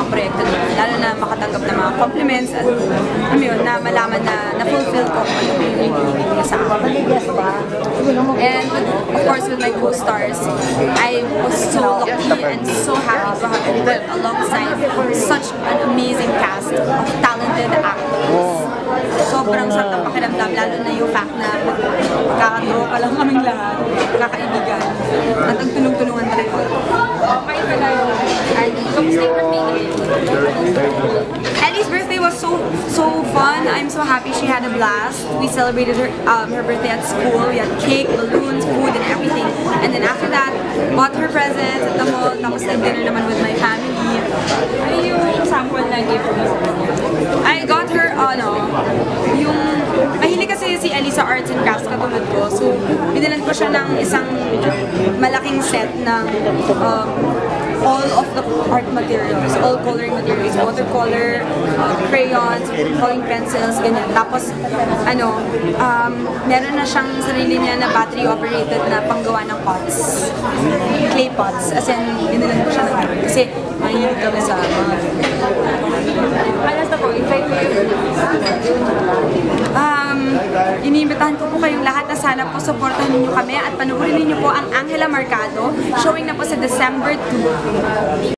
proyekto niya. Lalo na makatanggap ng mga compliments at yun, na malaman na na-fulfill ko kung ano yung hinihingi niya sa akin. And of course, with my co-stars, I was so lucky and so happy to have worked alongside such an amazing cast of talented actors. Sobrang sarap ng pakiramdam, lalo na yung fact na magkakadraw pa lang kaming lahat, kakaibigan, at ang tulong-tulungan talaga. Okay pa na yun. Kamusta yung birthday? Ellie's birthday was so fun. I'm so happy she had a blast. We celebrated her birthday at school. We had cake, balloons, food, and everything. And then after that, bought her presents at the mall. Tapos nag-dinner naman with my family. Ano yung sample na gift mo sa kanya? I got her, yung mahilig kasi si Ellie sa arts and crafts katulad ko. So, binilan ko siya ng isang malaking set ng all of the art materials, all coloring materials, watercolor, crayons, coloring pencils, ganyan. Tapos, meron na siyang sarili niya na battery-operated na panggawa ng pots. Clay pots. As in, binilan ko siya ng kasi mahilig kami sa mga Alas na po, invite mo yung iniimbitahan ko po kayong lahat na sana po supportahan ninyo kami at panoorin ninyo po ang Angela Mercado, showing na po sa December 2.